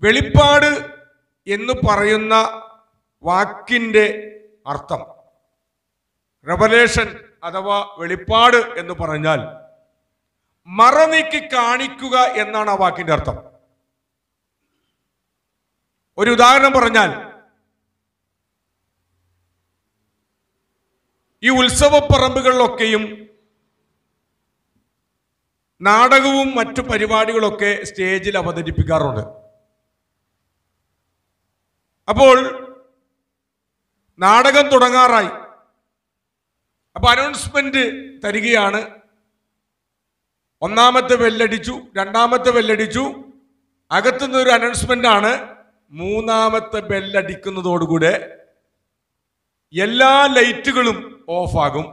വെളിപ്പാട് എന്ന് പറയുന്ന വാക്കിൻ്റെ അർത്ഥം, റെവലേഷൻ അഥവാ വെളിപ്പാട് എന്ന് പറഞ്ഞാൽ മറനീക്കി കാണിക്കുക എന്നാണ് ആ വാക്കിന്റെ അർത്ഥം. ഒരു ഉദാഹരണം പറഞ്ഞാൽ, ഈ ഉത്സവപ്പറമ്പുകളിലൊക്കെയും നാടകവും മറ്റു പരിപാടികളൊക്കെ സ്റ്റേജിൽ അവതരിപ്പിക്കാറുണ്ട്. അപ്പോൾ നാടകം തുടങ്ങാറായി. അപ്പൊ അനൗൺസ്മെന്റ് തരികയാണ്. ഒന്നാമത്തെ ബെല്ലടിച്ചു, രണ്ടാമത്തെ ബെല്ലടിച്ചു. അകത്തുനിന്ന് ഒരു അനൗൺസ്മെന്റ് ആണ്. മൂന്നാമത്തെ ബെല്ലടിക്കുന്നതോടുകൂടെ എല്ലാ ലൈറ്റുകളും ഓഫാകും,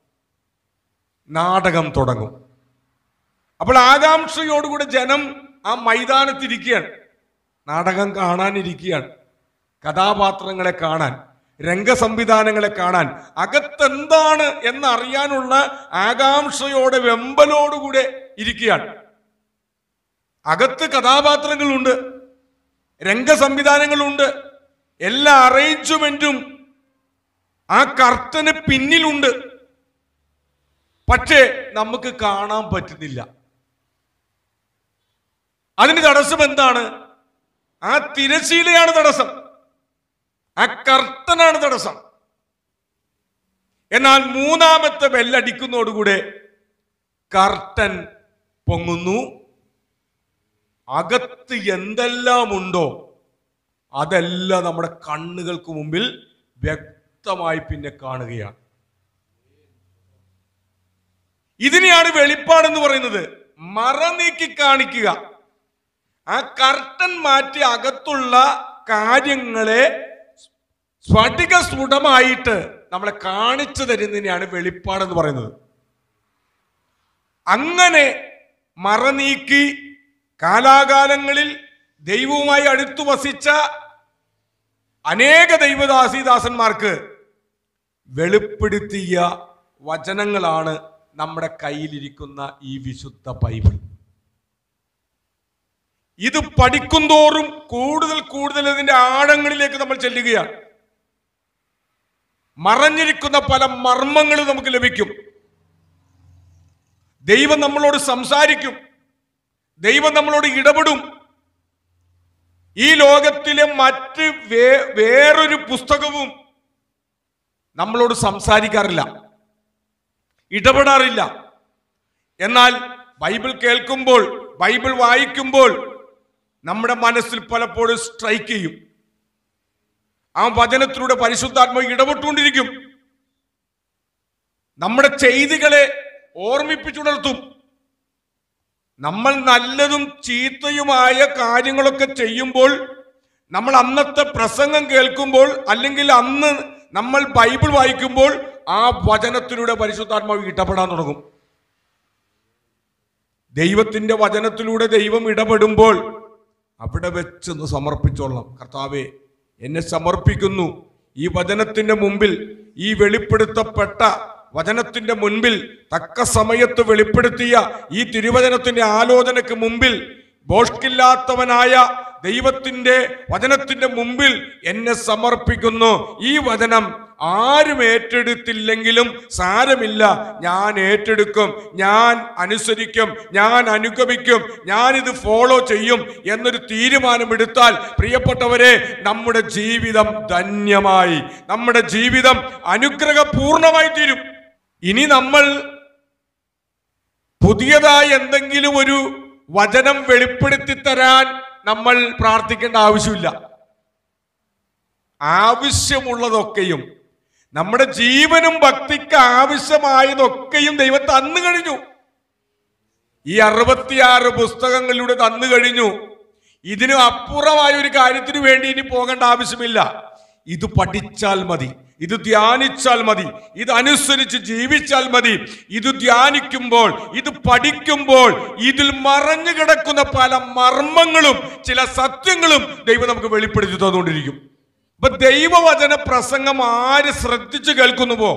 നാടകം തുടങ്ങും. അപ്പോൾ ആകാംക്ഷയോടുകൂടെ ജനം ആ മൈതാനത്തിരിക്കുകയാണ്, നാടകം കാണാനിരിക്കുകയാണ്, കഥാപാത്രങ്ങളെ കാണാൻ, രംഗസംവിധാനങ്ങളെ കാണാൻ, അകത്തെന്താണ് എന്നറിയാനുള്ള ആകാംക്ഷയോടെ വെമ്പലോടുകൂടെ ഇരിക്കുകയാണ്. അകത്ത് കഥാപാത്രങ്ങളുണ്ട്, രംഗസംവിധാനങ്ങളുണ്ട്, എല്ലാ അറേഞ്ച്മെന്റും ആ കർട്ടന് പിന്നിലുണ്ട്. പക്ഷേ നമുക്ക് കാണാൻ പറ്റുന്നില്ല. അതിന് തടസ്സം എന്താണ്? ആ തിരശീലയാണ് തടസ്സം, ആ കർട്ടനാണ് തടസ്സം. എന്നാൽ മൂന്നാമത്തെ ബെല്ലടിക്കുന്നതോടുകൂടെ കർട്ടൻ പൊങ്ങുന്നു. അകത്ത് എന്തെല്ലാം ഉണ്ടോ അതെല്ലാം നമ്മുടെ കണ്ണുകൾക്ക് മുമ്പിൽ വ്യക്തമായി പിന്നെ കാണുകയാണ്. ഇതിനെയാണ് വെളിപ്പാടെന്ന് പറയുന്നത്. മറനീക്കി കാണിക്കുക. ആ കർട്ടൻ മാറ്റി അകത്തുള്ള കാര്യങ്ങളെ സ്ഫടിക സ്ഫുടമായിട്ട് നമ്മളെ കാണിച്ചു തരുന്നതിനെയാണ് വെളിപ്പാടെന്ന് പറയുന്നത്. അങ്ങനെ മറനീക്കി കാലാകാലങ്ങളിൽ ദൈവവുമായി അടുത്തു വസിച്ച അനേക ദൈവദാസീദാസന്മാർക്ക് വെളിപ്പെടുത്തിയ വചനങ്ങളാണ് നമ്മുടെ കയ്യിലിരിക്കുന്ന ഈ വിശുദ്ധ ബൈബിൾ. ഇത് പഠിക്കുന്തോറും കൂടുതൽ കൂടുതൽ ഇതിന്റെ ആഴങ്ങളിലേക്ക് നമ്മൾ ചെല്ലുകയാണ്. മറഞ്ഞിരിക്കുന്ന പല മർമ്മങ്ങളും നമുക്ക് ലഭിക്കും. ദൈവം നമ്മളോട് സംസാരിക്കും, ദൈവം നമ്മളോട് ഇടപെടും. ഈ ലോകത്തിലെ മറ്റ് വേറൊരു പുസ്തകവും നമ്മളോട് സംസാരിക്കാറില്ല, ഇടപെടാറില്ല. എന്നാൽ ബൈബിൾ കേൾക്കുമ്പോൾ, ബൈബിൾ വായിക്കുമ്പോൾ നമ്മുടെ മനസ്സിൽ പലപ്പോഴും സ്ട്രൈക്ക് ചെയ്യും. ആ വചനത്തിലൂടെ പരിശുദ്ധാത്മാവ് ഇടപെട്ടുകൊണ്ടിരിക്കും, നമ്മുടെ ചെയ്തികളെ ഓർമ്മിപ്പിച്ചുണർത്തും. നമ്മൾ നല്ലതും ചീത്തയുമായ കാര്യങ്ങളൊക്കെ ചെയ്യുമ്പോൾ, നമ്മൾ അന്നത്തെ പ്രസംഗം കേൾക്കുമ്പോൾ, അല്ലെങ്കിൽ അന്ന് നമ്മൾ ബൈബിൾ വായിക്കുമ്പോൾ ആ വചനത്തിലൂടെ പരിശുദ്ധാത്മാവ് ഇടപെടാൻ തുടങ്ങും. ദൈവത്തിന്റെ വചനത്തിലൂടെ ദൈവം ഇടപെടുമ്പോൾ അവിടെ വെച്ചൊന്ന് സമർപ്പിച്ചോളാം. കർത്താവേ, എന്നെ സമർപ്പിക്കുന്നു. ഈ വചനത്തിന്റെ മുമ്പിൽ, ഈ വെളിപ്പെടുത്തപ്പെട്ട വചനത്തിന്റെ മുൻപിൽ, തക്ക സമയത്ത് വെളിപ്പെടുത്തിയ ഈ തിരുവചനത്തിന്റെ ആലോചനയ്ക്ക് മുമ്പിൽ, ബോഷ്കില്ലാത്തവനായ ദൈവത്തിന്റെ വചനത്തിന്റെ മുമ്പിൽ എന്നെ സമർപ്പിക്കുന്നു. ഈ വചനം ആരും ഏറ്റെടുത്തില്ലെങ്കിലും സാരമില്ല, ഞാൻ ഏറ്റെടുക്കും, ഞാൻ അനുസരിക്കും, ഞാൻ അനുഗമിക്കും, ഞാനിത് ഫോളോ ചെയ്യും എന്നൊരു തീരുമാനമെടുത്താൽ, പ്രിയപ്പെട്ടവരെ, നമ്മുടെ ജീവിതം ധന്യമായി, നമ്മുടെ ജീവിതം അനുഗ്രഹപൂർണമായി തീരും. ഇനി നമ്മൾ പുതിയതായി എന്തെങ്കിലും ഒരു വചനം വെളിപ്പെടുത്തി തരാൻ നമ്മൾ പ്രാർത്ഥിക്കേണ്ട ആവശ്യമില്ല. ആവശ്യമുള്ളതൊക്കെയും, നമ്മുടെ ജീവനും ഭക്തിക്ക് ആവശ്യമായതൊക്കെയും ദൈവം തന്നു കഴിഞ്ഞു. ഈ 66 പുസ്തകങ്ങളിലൂടെ തന്നു കഴിഞ്ഞു. ഇതിന് അപ്പുറമായ ഒരു കാര്യത്തിന് വേണ്ടി ഇനി പോകേണ്ട ആവശ്യമില്ല. ഇത് പഠിച്ചാൽ മതി, ഇത് ധ്യാനിച്ചാൽ മതി, ഇത് അനുസരിച്ച് ജീവിച്ചാൽ മതി. ഇത് ധ്യാനിക്കുമ്പോൾ, ഇത് പഠിക്കുമ്പോൾ ഇതിൽ മറഞ്ഞു കിടക്കുന്ന പല മർമ്മങ്ങളും ചില സത്യങ്ങളും ദൈവം നമുക്ക് വെളിപ്പെടുത്തി തന്നുകൊണ്ടിരിക്കും. അപ്പൊ ദൈവവചന പ്രസംഗം ആര് ശ്രദ്ധിച്ചു കേൾക്കുന്നുവോ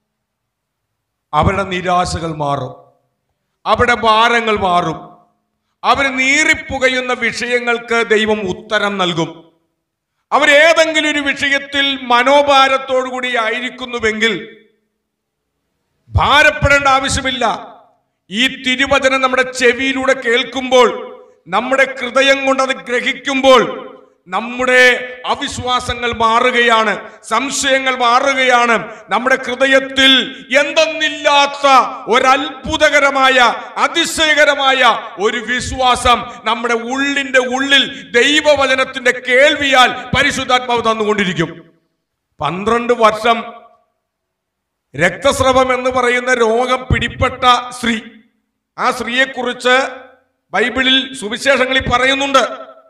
അവരുടെ നിരാശകൾ മാറും, അവരുടെ ഭാരങ്ങൾ മാറും, അവർ നീറിപ്പുകയുന്ന വിഷയങ്ങൾക്ക് ദൈവം ഉത്തരം നൽകും. അവരേതെങ്കിലും ഒരു വിഷയത്തിൽ മനോഭാരത്തോടുകൂടി ആയിരിക്കുന്നുവെങ്കിൽ ഭാരപ്പെടേണ്ട ആവശ്യമില്ല. ഈ തിരുവചനം നമ്മുടെ ചെവിയിലൂടെ കേൾക്കുമ്പോൾ, നമ്മുടെ ഹൃദയം കൊണ്ട് അത് ഗ്രഹിക്കുമ്പോൾ നമ്മുടെ അവിശ്വാസങ്ങൾ മാറുകയാണ്, സംശയങ്ങൾ മാറുകയാണ്. നമ്മുടെ ഹൃദയത്തിൽ എന്തെന്നില്ലാത്ത ഒരത്ഭുതകരമായ, അതിശയകരമായ ഒരു വിശ്വാസം നമ്മുടെ ഉള്ളിന്റെ ഉള്ളിൽ ദൈവവചനത്തിന്റെ കേൾവിയാൽ പരിശുദ്ധാത്മാവ് തന്നുകൊണ്ടിരിക്കും. 12 വർഷം രക്തസ്രവം എന്ന് പറയുന്ന രോഗം പിടിപ്പെട്ട സ്ത്രീ, ആ സ്ത്രീയെക്കുറിച്ച് ബൈബിളിൽ സുവിശേഷങ്ങളിൽ പറയുന്നുണ്ട്.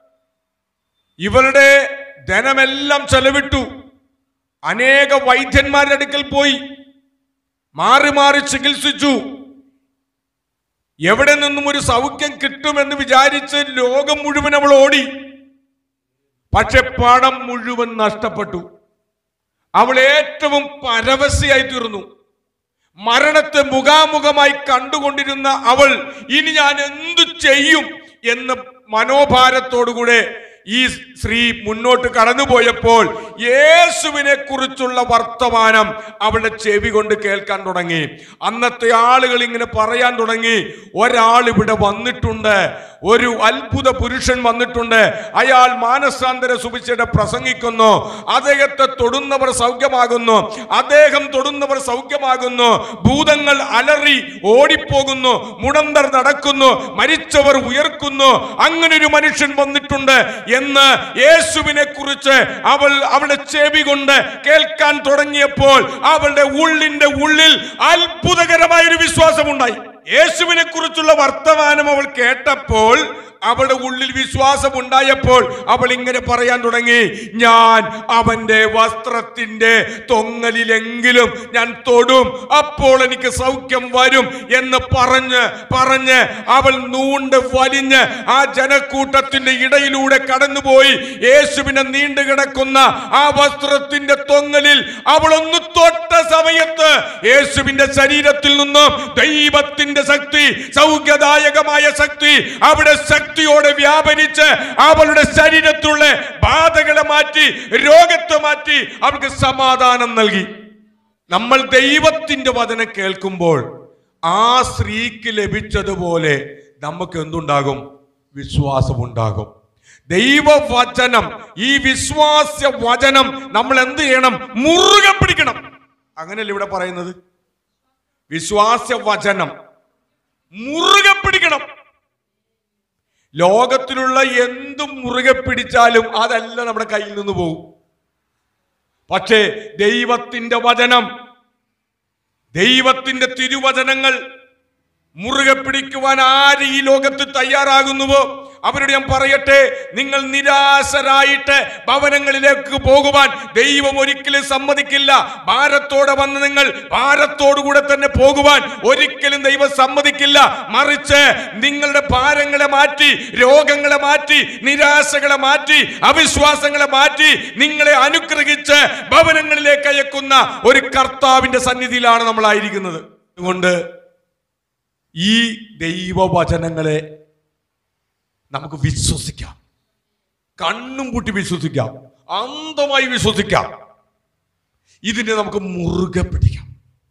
ഇവരുടെ ധനമെല്ലാം ചെലവിട്ടു, അനേക വൈദ്യന്മാരുടെ അടുക്കൽ പോയി, മാറി മാറി ചികിത്സിച്ചു. എവിടെ നിന്നും ഒരു സൗഖ്യം കിട്ടുമെന്ന് വിചാരിച്ച് ലോകം മുഴുവൻ അവൾ ഓടി. പക്ഷെ പണം മുഴുവൻ നഷ്ടപ്പെട്ടു. അവൾ ഏറ്റവും പരവശയായി തീർന്നു. മരണത്തെ മുഖാമുഖമായി കണ്ടുകൊണ്ടിരുന്ന അവൾ ഇനി ഞാൻ എന്തു ചെയ്യും എന്ന മനോഭാരത്തോടുകൂടെ ഈ സ്ത്രീ മുന്നോട്ട് കടന്നുപോയപ്പോൾ യേശുവിനെ കുറിച്ചുള്ള വർത്തമാനം അവളുടെ ചെവി കൊണ്ട് കേൾക്കാൻ തുടങ്ങി. അന്നത്തെ ആളുകൾ ഇങ്ങനെ പറയാൻ തുടങ്ങി, ഒരാൾ ഇവിടെ വന്നിട്ടുണ്ട്, ഒരു അത്ഭുത പുരുഷൻ വന്നിട്ടുണ്ട്, അയാൾ മാനസാന്തര സുവിശേഷം പ്രസംഗിക്കുന്നു, അദ്ദേഹത്തെ തൊടുന്നവർ സൗഖ്യമാകുന്നു, അദ്ദേഹം തൊടുന്നവർ സൗഖ്യമാകുന്നു, ഭൂതങ്ങൾ അലറി ഓടിപ്പോകുന്നു, മുടന്തർ നടക്കുന്നു, മരിച്ചവർ ഉയർക്കുന്നു, അങ്ങനൊരു മനുഷ്യൻ വന്നിട്ടുണ്ട് എന്ന് യേശുവിനെ കുറിച്ച് അവളുടെ ചെവി കൊണ്ട് കേൾക്കാൻ തുടങ്ങിയപ്പോൾ അവളുടെ ഉള്ളിന്റെ ഉള്ളിൽ അത്ഭുതകരമായ ഒരു വിശ്വാസമുണ്ടായി. യേശുവിനെ കുറിച്ചുള്ള വർത്തമാനം അവൾ കേട്ടപ്പോൾ, അവളുടെ ഉള്ളിൽ വിശ്വാസം ഉണ്ടായപ്പോൾ അവൾ ഇങ്ങനെ പറയാൻ തുടങ്ങി, ഞാൻ അവന്റെ വസ്ത്രത്തിന്റെ തൊങ്ങലിലെങ്കിലും ഞാൻ തൊടും, അപ്പോൾ എനിക്ക് സൗഖ്യം വരും എന്ന് പറഞ്ഞ് അവൾ നൂണ്ട് വലിഞ്ഞ് ആ ജനക്കൂട്ടത്തിന്റെ ഇടയിലൂടെ കടന്നുപോയി യേശുവിനെ നീണ്ടു കിടക്കുന്ന ആ വസ്ത്രത്തിന്റെ തൊങ്ങലിൽ അവൾ ഒന്ന് തൊട്ട സമയത്ത് യേശുവിന്റെ ശരീരത്തിൽ നിന്നും ദൈവത്തിന്റെ ശക്തി, സൗഖ്യദായകമായ ശക്തി അവിടെ ശക്തിയോടെ വ്യാപരിച്ച് അവളുടെ ശരീരത്തിലുള്ള ബാധകളെ മാറ്റി, രോഗത്തെ മാറ്റി അവൾക്ക് സമാധാനം നൽകി. നമ്മൾ ദൈവത്തിന്റെ വചനം കേൾക്കുമ്പോൾ ആ സ്ത്രീക്ക് ലഭിച്ചതുപോലെ നമുക്ക് എന്തുണ്ടാകും? വിശ്വാസമുണ്ടാകും. ദൈവവചനം, ഈ വിശ്വാസ വചനം നമ്മൾ എന്ത് ചെയ്യണം? മുറുകെ പിടിക്കണം. അങ്ങനെയല്ല ഇവിടെ പറയുന്നത്. വിശ്വാസ വചനം മുറുകെ പിടിക്കണം. ലോകത്തിലുള്ള എന്തും മുറുകെ പിടിച്ചാലും അതെല്ലാം നമ്മുടെ കയ്യിൽ നിന്ന് പോകും. പക്ഷേ ദൈവത്തിന്റെ വചനം, ദൈവത്തിന്റെ തിരുവചനങ്ങൾ മുറുകെ പിടിക്കുവാൻ ആര് ഈ ലോകത്ത് തയ്യാറാകുന്നുവോ അവരോട് ഞാൻ പറയട്ടെ, നിങ്ങൾ നിരാശരായിട്ട് ഭവനങ്ങളിലേക്ക് പോകുവാൻ ദൈവം ഒരിക്കലും സമ്മതിക്കില്ല. ഭാരത്തോടെ വന്ന് നിങ്ങൾ ഭാരത്തോടുകൂടെ തന്നെ പോകുവാൻ ഒരിക്കലും ദൈവം സമ്മതിക്കില്ല. മറിച്ച് നിങ്ങളുടെ ഭാരങ്ങളെ മാറ്റി, രോഗങ്ങളെ മാറ്റി, നിരാശകളെ മാറ്റി, അവിശ്വാസങ്ങളെ മാറ്റി നിങ്ങളെ അനുഗ്രഹിച്ച് ഭവനങ്ങളിലേക്ക് അയക്കുന്ന ഒരു കർത്താവിന്റെ സന്നിധിയിലാണ് നമ്മളായിരിക്കുന്നത്. അതുകൊണ്ട് ഈ ദൈവവചനങ്ങളെ നമുക്ക് വിശ്വസിക്കാം, കണ്ണും പൂട്ടി വിശ്വസിക്കാം, അന്ധമായി വിശ്വസിക്കാം. ഇതിനെ നമുക്ക് മുറുകെ പിടിക്കാം.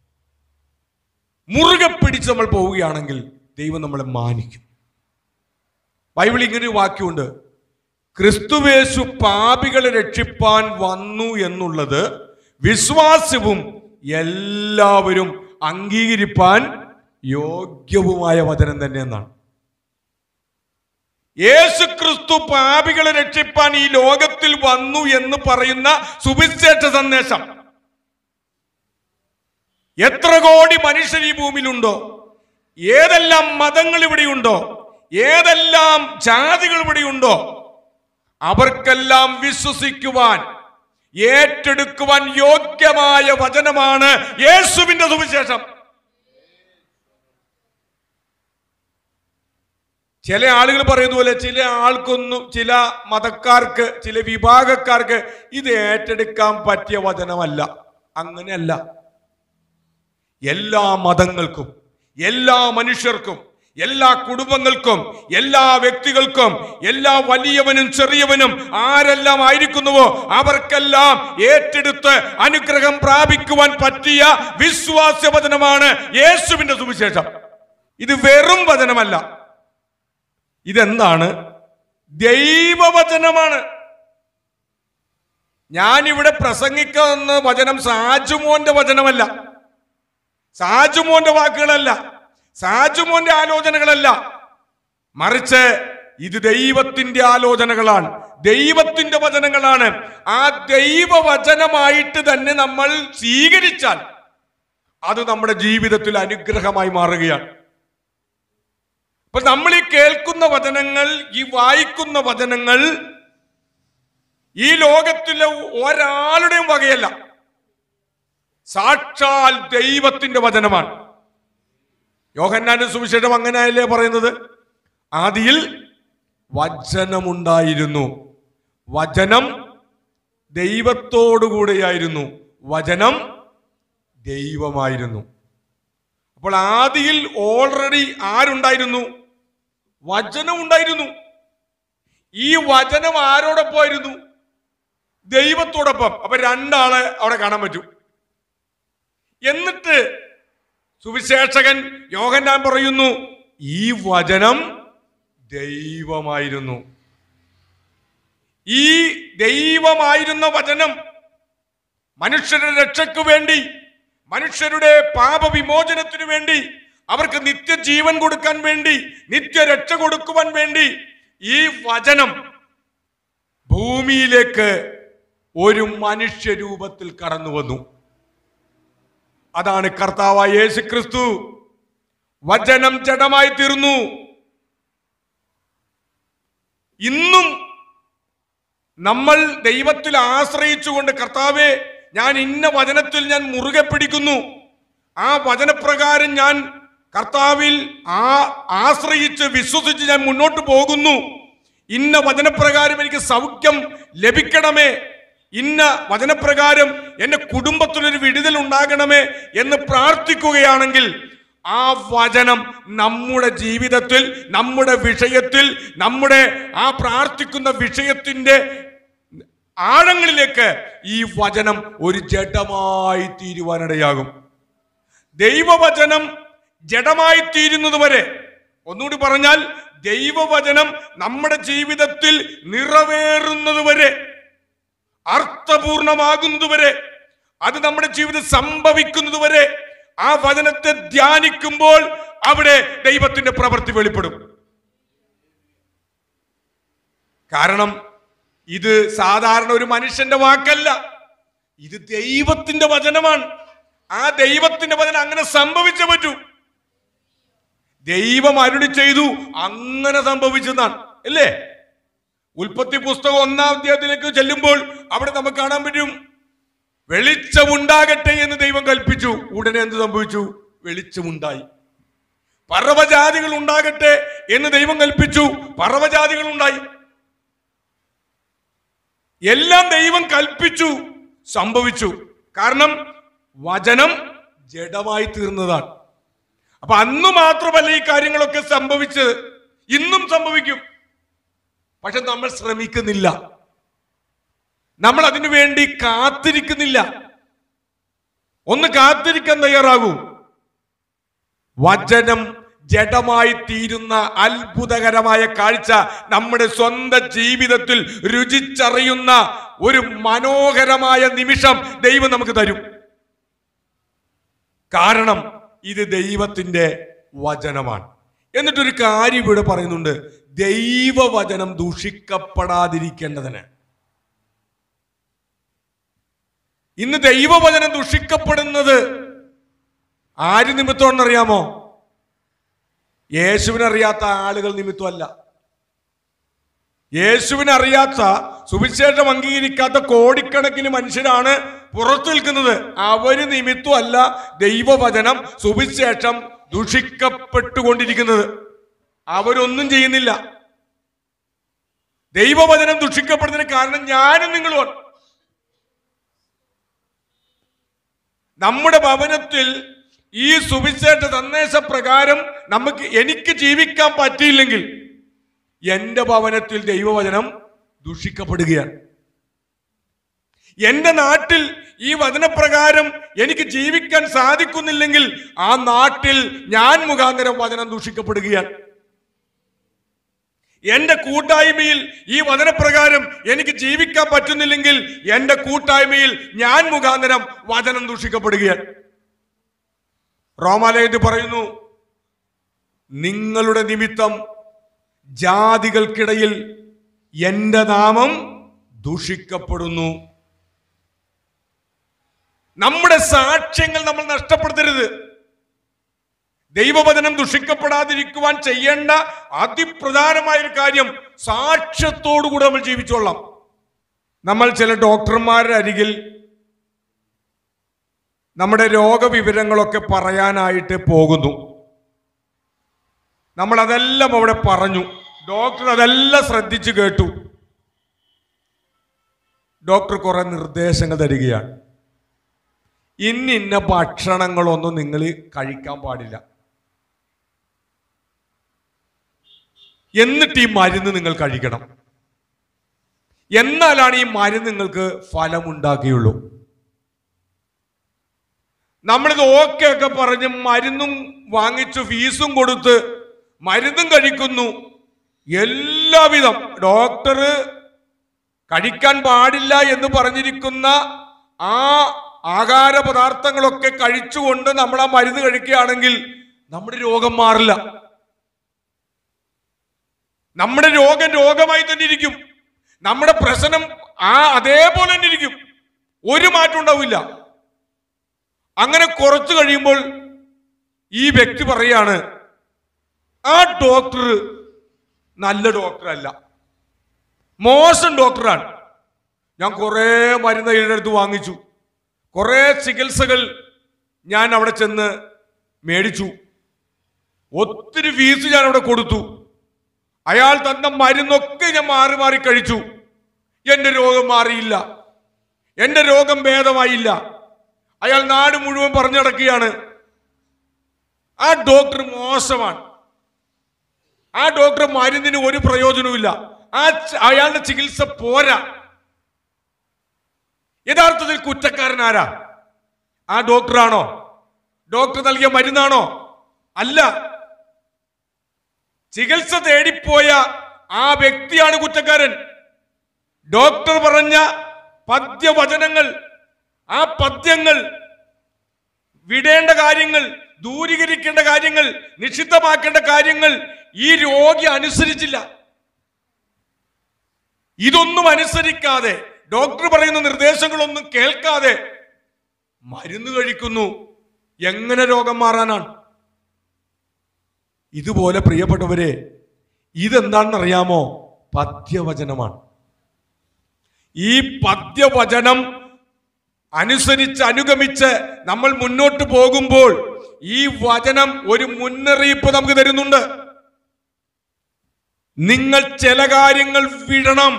മുറുകെ പിടിച്ച് നമ്മൾ പോവുകയാണെങ്കിൽ ദൈവം നമ്മളെ മാനിക്കും. ബൈബിളിൽ ഇങ്ങനെ വാക്യമുണ്ട്, ക്രിസ്തുവേശു പാപികളെ രക്ഷിപ്പാൻ വന്നു എന്നുള്ളത് വിശ്വാസവും എല്ലാവരും അംഗീകരിപ്പാൻ യോഗ്യവുമായ വചനം തന്നെ എന്നാണ്. യേശു ക്രിസ്തു പാപികളെ രക്ഷിപ്പാൻ ഈ ലോകത്തിൽ വന്നു എന്ന് പറയുന്ന സുവിശേഷ സന്ദേശം എത്ര കോടി മനുഷ്യർ ഈ ഭൂമിയിലുണ്ടോ, ഏതെല്ലാം മതങ്ങൾ ഇവിടെയുണ്ടോ, ഏതെല്ലാം ജാതികൾ ഇവിടെയുണ്ടോ, അവർക്കെല്ലാം വിശ്വസിക്കുവാൻ, ഏറ്റെടുക്കുവാൻ യോഗ്യമായ വചനമാണ് യേശുവിന്റെ സുവിശേഷം. ചില ആളുകൾ പറയുന്ന പോലെ ചില മതക്കാർക്ക്, ചില വിഭാഗക്കാർക്ക് ഇത് ഏറ്റെടുക്കാൻ പറ്റിയ വചനമല്ല. അങ്ങനെയല്ല. എല്ലാ മതങ്ങൾക്കും, എല്ലാ മനുഷ്യർക്കും, എല്ലാ കുടുംബങ്ങൾക്കും, എല്ലാ വ്യക്തികൾക്കും, എല്ലാ വലിയവനും ചെറിയവനും ആരെല്ലാം ആയിരിക്കുന്നുവോ അവർക്കെല്ലാം ഏറ്റെടുത്ത് അനുഗ്രഹം പ്രാപിക്കുവാൻ പറ്റിയ വിശ്വാസവചനമാണ് യേശുവിന്റെ സുവിശേഷം. ഇത് വെറും വചനമല്ല. ഇതെന്താണ്? ദൈവവചനമാണ്. ഞാനിവിടെ പ്രസംഗിക്കുന്ന വചനം സാജുമോന്റെ വചനമല്ല, സാജുമോന്റെ വാക്കുകളല്ല, സാജുമോന്റെ ആലോചനകളല്ല. മറിച്ച് ഇത് ദൈവത്തിന്റെ ആലോചനകളാണ്, ദൈവത്തിന്റെ വചനങ്ങളാണ്. ആ ദൈവവചനമായിട്ട് തന്നെ നമ്മൾ സ്വീകരിച്ചാൽ അത് നമ്മുടെ ജീവിതത്തിൽ അനുഗ്രഹമായി മാറുകയാണ്. അപ്പൊ നമ്മൾ ഈ കേൾക്കുന്ന വചനങ്ങൾ, ഈ വായിക്കുന്ന വചനങ്ങൾ ഈ ലോകത്തിലെ ഒരാളുടെയും വകയല്ല, സാക്ഷാൽ ദൈവത്തിന്റെ വചനമാണ്. യോഹന്നാന്റെ സുവിശേഷം അങ്ങനെയല്ലേ പറയുന്നത്? ആദിയിൽ വചനമുണ്ടായിരുന്നു, വചനം ദൈവത്തോടുകൂടെയായിരുന്നു, വചനം ദൈവമായിരുന്നു. അപ്പോൾ ആദിയിൽ ഓൾറെഡി ആരുണ്ടായിരുന്നു? വചനം ഉണ്ടായിരുന്നു. ഈ വചനം ആരോടൊപ്പമായിരുന്നു? ദൈവത്തോടൊപ്പം. അപ്പൊ രണ്ടാളെ അവിടെ കാണാൻ പറ്റും. എന്നിട്ട് സുവിശേഷകൻ യോഹന്നാൻ പറയുന്നു, ഈ വചനം ദൈവമായിരുന്നു. ഈ ദൈവമായിരുന്ന വചനം മനുഷ്യരുടെ രക്ഷയ്ക്ക് വേണ്ടി, മനുഷ്യരുടെ പാപവിമോചനത്തിനു വേണ്ടി, അവർക്ക് നിത്യജീവൻ കൊടുക്കാൻ വേണ്ടി, നിത്യരക്ഷ കൊടുക്കുവാൻ വേണ്ടി ഈ വചനം ഭൂമിയിലേക്ക് ഒരു മനുഷ്യരൂപത്തിൽ കടന്നു വന്നു. അതാണ് കർത്താവായ യേശു ക്രിസ്തു. വചനം ജഡമായി തീർന്നു. ഇന്നും നമ്മൾ ദൈവത്തിൽ ആശ്രയിച്ചുകൊണ്ട്, കർത്താവേ, ഞാൻ ഇന്ന വചനത്തിൽ ഞാൻ മുറുകെ പിടിക്കുന്നു, ആ വചനപ്രകാരം ഞാൻ കർത്താവിൽ ആശ്രയിച്ച് വിശ്വസിച്ച് ഞാൻ മുന്നോട്ട് പോകുന്നു, ഇന്ന വചനപ്രകാരം എനിക്ക് സൗഖ്യം ലഭിക്കണമേ, ഇന്ന വചനപ്രകാരം എന്റെ കുടുംബത്തിലൊരു വിടുതൽ ഉണ്ടാകണമേ എന്ന് പ്രാർത്ഥിക്കുകയാണെങ്കിൽ ആ വചനം നമ്മുടെ ജീവിതത്തിൽ, നമ്മുടെ വിഷയത്തിൽ, നമ്മുടെ ആ പ്രാർത്ഥിക്കുന്ന വിഷയത്തിന്റെ ആഴങ്ങളിലേക്ക് ഈ വചനം ഒരു ജഡമായി തീരുവാനിടയാകും. ദൈവവചനം ജഡമായി തീരുന്നത് വരെ, ഒന്നുകൂടി പറഞ്ഞാൽ ദൈവവചനം നമ്മുടെ ജീവിതത്തിൽ നിറവേറുന്നത് വരെ, അർത്ഥപൂർണമാകുന്നത് വരെ, അത് നമ്മുടെ ജീവിതം സംഭവിക്കുന്നത് വരെ ആ വചനത്തെ ധ്യാനിക്കുമ്പോൾ അവിടെ ദൈവത്തിന്റെ പ്രവൃത്തി വെളിപ്പെടും. കാരണം ഇത് സാധാരണ ഒരു മനുഷ്യന്റെ വാക്കല്ല, ഇത് ദൈവത്തിന്റെ വചനമാണ്. ആ ദൈവത്തിന്റെ വചനം അങ്ങനെ സംഭവിച്ചേ പറ്റൂ. ദൈവം അരുളി ചെയ്തു, അങ്ങനെ സംഭവിച്ചതാണ്, അല്ലേ? ഉൽപ്പത്തി പുസ്തകം 1-ാം അധ്യായത്തിലേക്ക് ചെല്ലുമ്പോൾ അവിടെ നമുക്ക് കാണാൻ പറ്റും, വെളിച്ചമുണ്ടാകട്ടെ എന്ന് ദൈവം കൽപ്പിച്ചു. ഉടനെ എന്ത് സംഭവിച്ചു? വെളിച്ചമുണ്ടായി. പർവ്വജാതികൾ ഉണ്ടാകട്ടെ എന്ന് ദൈവം കൽപ്പിച്ചു, പർവ്വജാതികൾ ഉണ്ടായി. എല്ലാം ദൈവം കൽപ്പിച്ചു, സംഭവിച്ചു. കാരണം വചനം ജഡമായി തീർന്നതാണ്. അപ്പൊ അന്ന് മാത്രമല്ല ഈ കാര്യങ്ങളൊക്കെ സംഭവിച്ചത്, ഇന്നും സംഭവിക്കും. പക്ഷെ നമ്മൾ ശ്രമിക്കുന്നില്ല, നമ്മൾ അതിനു വേണ്ടി കാത്തിരിക്കുന്നില്ല. ഒന്ന് കാത്തിരിക്കാൻ തയ്യാറാകൂ. വചനം ജഡമായി തീരുന്ന അത്ഭുതകരമായ കാഴ്ച നമ്മുടെ സ്വന്തം ജീവിതത്തിൽ രുചിച്ചറിയുന്ന ഒരു മനോഹരമായ നിമിഷം ദൈവം നമുക്ക് തരും. കാരണം ഇത് ദൈവത്തിന്റെ വചനമാണ്. എന്നിട്ടൊരു കാര്യം ഇവിടെ പറയുന്നുണ്ട്, ദൈവവചനം ദൂഷിക്കപ്പെടാതിരിക്കേണ്ടതിന്. ഇന്ന് ദൈവവചനം ദുഷിക്കപ്പെടുന്നത് ആര് നിമിത്തമാണെന്നറിയാമോ? യേശുവിനറിയാത്ത ആളുകൾ നിമിത്തമല്ല. യേശുവിനറിയാത്ത, സുവിശേഷം അംഗീകരിക്കാത്ത കോടിക്കണക്കിന് മനുഷ്യരാണ് പുറത്തു നിൽക്കുന്നത്. അവര് നിമിത്തമല്ല ദൈവവചനം, സുവിശേഷം ദുഷിക്കപ്പെട്ടുകൊണ്ടിരിക്കുന്നത്. അവരൊന്നും ചെയ്യുന്നില്ല. ദൈവവചനം ദുഷിക്കപ്പെടുന്നതിന് കാരണം ഞാനും നിങ്ങളുമാണ്. നമ്മുടെ ഭവനത്തിൽ ഈ സുവിശേഷ സന്ദേശപ്രകാരം എനിക്ക് ജീവിക്കാൻ പറ്റിയില്ലെങ്കിൽ എന്റെ ഭവനത്തിൽ ദൈവവചനം ദുഷിക്കപ്പെടുകയാണ്. എന്റെ നാട്ടിൽ ഈ വചനപ്രകാരം എനിക്ക് ജീവിക്കാൻ സാധിക്കുന്നില്ലെങ്കിൽ ആ നാട്ടിൽ ഞാൻ മുഖാന്തരം വചനം ദുഷിക്കപ്പെടുകയാണ്. എന്റെ കൂട്ടായ്മയിൽ ഈ വചനപ്രകാരം എനിക്ക് ജീവിക്കാൻ പറ്റുന്നില്ലെങ്കിൽ എന്റെ കൂട്ടായ്മയിൽ ഞാൻ മുഖാന്തരം വചനം ദുഷിക്കപ്പെടുകയാണ്. റോമാലേഖനത്തിൽ പറയുന്നു, നിങ്ങളുടെ നിമിത്തം ജാതികൾക്കിടയിൽ എന്റെ നാമം ദുഷിക്കപ്പെടുന്നു. നമ്മുടെ സാക്ഷ്യങ്ങൾ നമ്മൾ നഷ്ടപ്പെടുത്തരുത്. ദൈവവചനം ദുഷിക്കപ്പെടാതിരിക്കുവാൻ ചെയ്യേണ്ട അതിപ്രധാനമായൊരു കാര്യം സാക്ഷ്യത്തോടുകൂടി നമ്മൾ ജീവിച്ചോളാം. നമ്മൾ ചില ഡോക്ടർമാരുടെ അരികിൽ നമ്മുടെ രോഗവിവരങ്ങളൊക്കെ പറയാനായിട്ട് പോകുന്നു. നമ്മൾ അതെല്ലാം അവിടെ പറഞ്ഞു. ഡോക്ടർ അതെല്ലാം ശ്രദ്ധിച്ചു കേട്ടു. ഡോക്ടർ കുറെ നിർദ്ദേശങ്ങൾ തരികയാണ്. ഇന്ന ഭക്ഷണങ്ങളൊന്നും നിങ്ങൾ കഴിക്കാൻ പാടില്ല, എന്നിട്ട് ഈ മരുന്ന് നിങ്ങൾ കഴിക്കണം, എന്നാലാണ് ഈ മരുന്ന് നിങ്ങൾക്ക് ഫലമുണ്ടാക്കുകയുള്ളൂ. നമ്മളിത് ഓക്കെ ഒക്കെ പറഞ്ഞ് മരുന്നും വാങ്ങിച്ചു ഫീസും കൊടുത്ത് മരുന്നും കഴിക്കുന്നു. എല്ലാവിധം ഡോക്ടർ കഴിക്കാൻ പാടില്ല എന്ന് പറഞ്ഞിരിക്കുന്ന ആ ആഹാര പദാർത്ഥങ്ങളൊക്കെ കഴിച്ചുകൊണ്ട് നമ്മൾ ആ മരുന്ന് കഴിക്കുകയാണെങ്കിൽ നമ്മുടെ രോഗം മാറില്ല. നമ്മുടെ രോഗം രോഗമായി തന്നെ ഇരിക്കും. നമ്മുടെ പ്രശ്നം അതേപോലെ തന്നെ ഇരിക്കും. ഒരു മാറ്റം ഉണ്ടാവില്ല. അങ്ങനെ കുറച്ചു കഴിയുമ്പോൾ ഈ വ്യക്തി പറയാണ്, ആ ഡോക്ടർ നല്ല ഡോക്ടറല്ല, മോശം ഡോക്ടറാണ്. ഞാൻ കുറെ മരുന്ന് ഇതിനടുത്ത് വാങ്ങിച്ചു, കുറെ ചികിത്സകൾ ഞാൻ അവിടെ ചെന്ന് മേടിച്ചു, ഒത്തിരി ഫീസ് ഞാൻ അവിടെ കൊടുത്തു, അയാൾ തന്ന മരുന്നൊക്കെ ഞാൻ മാറി മാറി കഴിച്ചു, എന്റെ രോഗം മാറിയില്ല, എന്റെ രോഗം ഭേദമായില്ല. അയാൾ നാട് മുഴുവൻ പറഞ്ഞു നടക്കുകയാണ്, ആ ഡോക്ടർ മോശമാണ്, ആ ഡോക്ടർ മരുന്നിന് ഒരു പ്രയോജനവുമില്ല, അയാളുടെ ചികിത്സ പോരാ. യഥാർത്ഥത്തിൽ കുറ്റക്കാരനാരാ? ആ ഡോക്ടറാണോ? ഡോക്ടർ നൽകിയ മരുന്നാണോ? അല്ല. ചികിത്സ തേടിപ്പോയ ആ വ്യക്തിയാണ് കുറ്റക്കാരൻ. ഡോക്ടർ പറഞ്ഞ പദ്യവചനങ്ങൾ, ആ പദ്യങ്ങൾ, വിടേണ്ട കാര്യങ്ങൾ, ദൂരീകരിക്കേണ്ട കാര്യങ്ങൾ, നിഷിദ്ധമാക്കേണ്ട കാര്യങ്ങൾ ഈ രോഗി അനുസരിച്ചില്ല. ഇതൊന്നും അനുസരിക്കാതെ, ഡോക്ടർ പറയുന്ന നിർദ്ദേശങ്ങളൊന്നും കേൾക്കാതെ മരുന്ന് കഴിക്കുന്നു. എങ്ങനെ രോഗം മാറാനാണ്? ഇതുപോലെ പ്രിയപ്പെട്ടവരെ, ഇതെന്താണെന്നറിയാമോ? പദ്യവചനമാണ്. ഈ പദ്യവചനം അനുസരിച്ച് അനുഗമിച്ച് നമ്മൾ മുന്നോട്ട് പോകുമ്പോൾ ഈ വചനം ഒരു മുന്നറിയിപ്പ് നമുക്ക് തരുന്നുണ്ട്. നിങ്ങൾ ചില കാര്യങ്ങൾ വിടണം,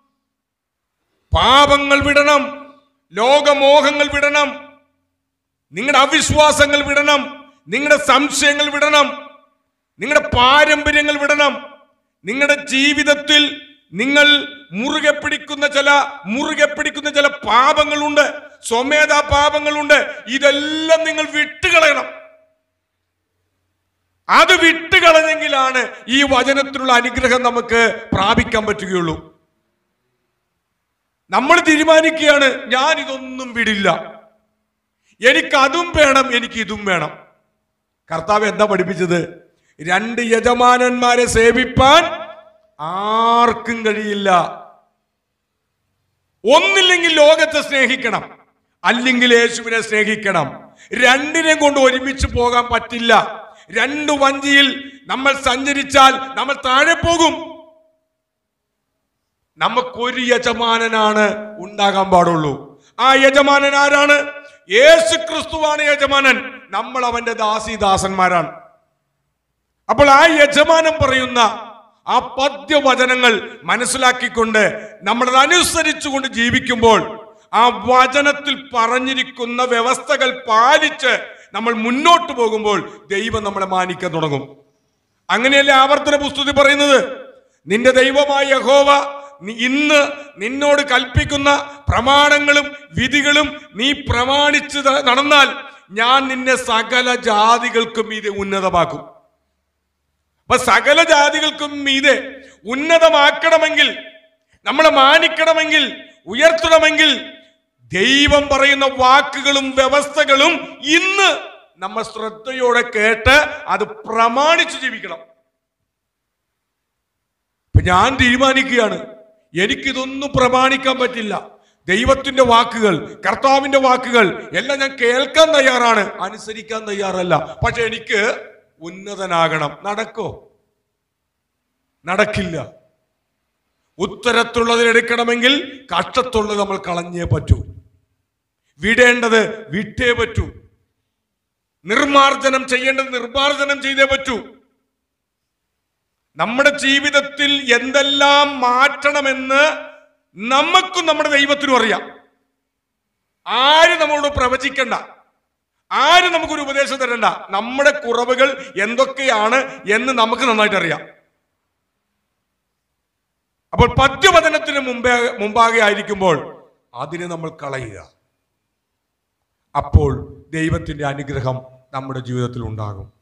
പാപങ്ങൾ വിടണം, ലോകമോഹങ്ങൾ വിടണം, നിങ്ങളുടെ അവിശ്വാസങ്ങൾ വിടണം, നിങ്ങളുടെ സംശയങ്ങൾ വിടണം, നിങ്ങളുടെ പാരമ്പര്യങ്ങൾ വിടണം. നിങ്ങളുടെ ജീവിതത്തിൽ നിങ്ങൾ മുറുകെ പിടിക്കുന്ന ചില പാപങ്ങളുണ്ട്, സ്വമേധാ പാപങ്ങളുണ്ട്. ഇതെല്ലാം നിങ്ങൾ വിട്ടുകളയണം. അത് വിട്ടുകളഞ്ഞെങ്കിലാണ് ഈ വചനത്തിലുള്ള അനുഗ്രഹം നമുക്ക് പ്രാപിക്കാൻ പറ്റുകയുള്ളൂ. നമ്മൾ തീരുമാനിക്കുകയാണ്, ഞാൻ ഇതൊന്നും വിടില്ല, എനിക്കതും വേണം, എനിക്കിതും വേണം. കർത്താവ് എന്താ പഠിപ്പിച്ചത്? രണ്ട് യജമാനന്മാരെ സേവിപ്പാൻ ആർക്കും കഴിയില്ല. ഒന്നില്ലെങ്കിൽ ലോകത്തെ സ്നേഹിക്കണം, അല്ലെങ്കിൽ യേശുവിനെ സ്നേഹിക്കണം. രണ്ടിനെയും കൊണ്ട് ഒരുമിച്ച് പോകാൻ പറ്റില്ല. രണ്ട് വഞ്ചിയിൽ നമ്മൾ സഞ്ചരിച്ചാൽ നമ്മൾ താഴെ പോകും. നമുക്കൊരു യജമാനനാണ് ഉണ്ടാകാൻ പാടുള്ളൂ. ആ യജമാനൻ ആരാണ്? യേശു ക്രിസ്തുവാണ് യജമാനൻ. നമ്മൾ അവന്റെ ദാസന്മാരാണ്. അപ്പോൾ ആ യജമാനൻ പറയുന്ന ആ പദ്യവചനങ്ങൾ മനസ്സിലാക്കിക്കൊണ്ട് നമ്മളതനുസരിച്ചുകൊണ്ട് ജീവിക്കുമ്പോൾ, ആ വചനത്തിൽ പറഞ്ഞിരിക്കുന്ന വ്യവസ്ഥകൾ പാലിച്ച് നമ്മൾ മുന്നോട്ട് പോകുമ്പോൾ ദൈവം നമ്മളെ മാനിക്കാൻ തുടങ്ങും. അങ്ങനെയല്ലേ ആവർത്തന പുസ്തകത്തിൽ പറയുന്നത്, നിന്റെ ദൈവമായ യഹോവ ഇന്ന് നിന്നോട് കൽപ്പിക്കുന്ന പ്രമാണങ്ങളും വിധികളും നീ പ്രമാണിച്ച് നടന്നാൽ ഞാൻ നിന്നെ സകല ജാതികൾക്കും മീതെ ഉന്നതമാക്കും. അപ്പൊ സകല ജാതികൾക്കും മീതെ ഉന്നതമാക്കണമെങ്കിൽ, നമ്മളെ മാനിക്കണമെങ്കിൽ, ഉയർത്തണമെങ്കിൽ ദൈവം പറയുന്ന വാക്കുകളും വ്യവസ്ഥകളും ഇന്ന് നമ്മൾ ശ്രദ്ധയോടെ കേട്ട് അത് പ്രമാണിച്ച് ജീവിക്കണം. ഇപ്പൊ ഞാൻ തീരുമാനിക്കുകയാണ്, എനിക്കിതൊന്നും പ്രമാണിക്കാൻ പറ്റില്ല. ദൈവത്തിന്റെ വാക്കുകൾ, കർത്താവിന്റെ വാക്കുകൾ എല്ലാം ഞാൻ കേൾക്കാൻ തയ്യാറാണ്, അനുസരിക്കാൻ തയ്യാറല്ല. പക്ഷെ എനിക്ക് ഉന്നതനാകണം. നടക്കോ? നടക്കില്ല. ഉത്തരത്തുള്ളതിലെടുക്കണമെങ്കിൽ കഷ്ടത്തുള്ളത് നമ്മൾ കളഞ്ഞേ പറ്റൂ. വിടേണ്ടത് വിട്ടേ പറ്റൂ. നിർമാർജനം ചെയ്യേണ്ടത് നിർമാർജനം ചെയ്തേ പറ്റൂ. നമ്മുടെ ജീവിതത്തിൽ എന്തെല്ലാം മാറ്റണമെന്ന് നമുക്കും നമ്മുടെ ദൈവത്തിനും അറിയാം. ആരും നമ്മളോട് പ്രവചിക്കണ്ട, ആരും നമുക്കൊരു ഉപദേശം തരണ്ട. നമ്മുടെ കുറവുകൾ എന്തൊക്കെയാണ് എന്ന് നമുക്ക് നന്നായിട്ട് അറിയാം. അപ്പോൾ പദ്യവചനത്തിന് മുമ്പാകെ ആയിരിക്കുമ്പോൾ അതിനെ നമ്മൾ കളയുക. അപ്പോൾ ദൈവത്തിന്റെ അനുഗ്രഹം നമ്മുടെ ജീവിതത്തിൽ ഉണ്ടാകും.